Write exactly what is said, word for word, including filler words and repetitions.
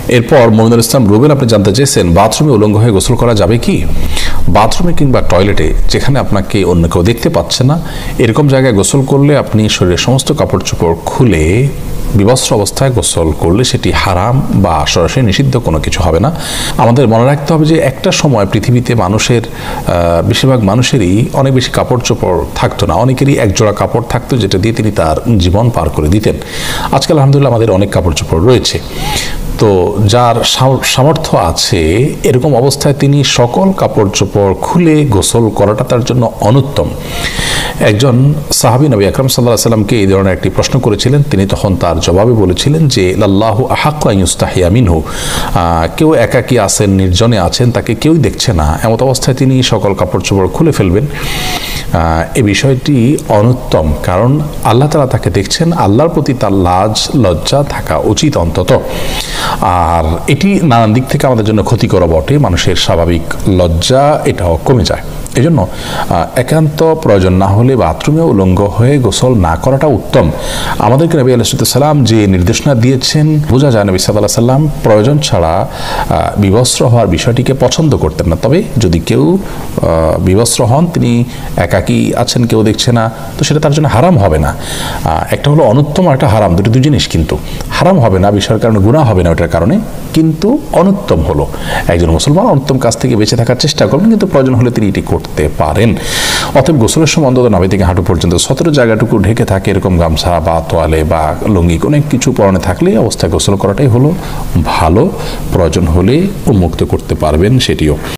এরপর মমিনুল ইসলাম রুবেল আপনি জানতে চেয়েছেন বাথরুমে উলঙ্গ হয়ে গোসল করা যাবে কি? বাথরুমে কিংবা টয়লেটে যেখানে আপনাকে অন্য কেউ দেখতে পাচ্ছে না এরকম জায়গায় গোসল করলে আপনি শরীরের সমস্ত কাপড় চোপড় খুলে বিবস্ত্র অবস্থায় গোসল করলে সেটি হারাম বা সরাসরি নিষিদ্ধ কোনো কিছু হবে না। আমাদের মনে রাখতে হবে যে একটা সময় পৃথিবীতে মানুষের বেশিরভাগ মানুষেরই অনেক বেশি কাপড় চোপড় থাকতো না, অনেকেরই একজোড়া কাপড় থাকতো যেটা দিয়ে তিনি তার জীবন পার করে দিতেন। আজকাল আলহামদুলিল্লাহ আমাদের অনেক কাপড় চোপড় রয়েছে। তো যার সামর্থ্য আছে এরকম অবস্থায় তিনি সকল কাপড় চোপড় খুলে গোসল করাটা তার জন্য অনুত্তম। একজন সাহাবী নবী আকরাম সাল্লাল্লাহু আলাইহি সাল্লামকে এই ধরনের একটি প্রশ্ন করেছিলেন, তিনি তখন তার জবাবে বলেছিলেন যে লাল্লাহু আহাক্কু আন ইউস্তাহিয়া মিনহু, কেউ একাকী আছেন, নির্জনে আছেন, তাকে কেউ দেখছে না, এমত অবস্থায় তিনি সকল কাপড় চোপড় খুলে ফেলবেন। এই বিষয়টি অনুত্তম, কারণ আল্লাহ তাআলা তাকে দেখছেন, আল্লাহর প্রতি তার লাজ লজ্জা থাকা উচিত অন্তত। আর এটি নানান দিক থেকে আমাদের জন্য ক্ষতিকর বটে, মানুষের স্বাভাবিক লজ্জা এটাও কমে যায়। এই জন্য একান্ত প্রয়োজন না হলে বাথরুমে উলঙ্গ হয়ে গোসল না করাটা উত্তম। আমাদেরকে নবী আলাইহিস সালাম যে নির্দেশনা দিয়েছেন বোঝা যায় নবী সাল্লাল্লাহু আলাইহি সাল্লাম প্রয়োজন ছাড়া বিবস্ত্র হওয়ার বিষয়টিকে পছন্দ করতেন না। তবে যদি কেউ বিবস্ত্র হন, তিনি একাকী আছেন, কেউ দেখছে না, তো সেটা তার জন্য হারাম হবে না। একটা হলো অনুত্তম আর একটা হারাম, দুটো দুই জিনিস, কিন্তু হারাম হবে না বিষয়ের কারণে, গুনাহ হবে না ওটার কারণে, কিন্তু অনুত্তম হলো একজন মুসলমান অনুত্তম কাজ থেকে বেঁচে থাকার চেষ্টা করবেন, কিন্তু প্রয়োজন হলে তিনি এটি করতে পারেন। অতএব গোসলের সময় অন্তত নাভি থেকে হাঁটু পর্যন্ত সতেরো জায়গাটুকু ঢেকে থাকে এরকম গামছা বা তোয়ালে বা লুঙ্গি অনেক কিছু পরনে থাকলে অবস্থায় গোসল করাটাই হলো ভালো। প্রয়োজন হলে উন্মুক্ত করতে পারবেন সেটিও।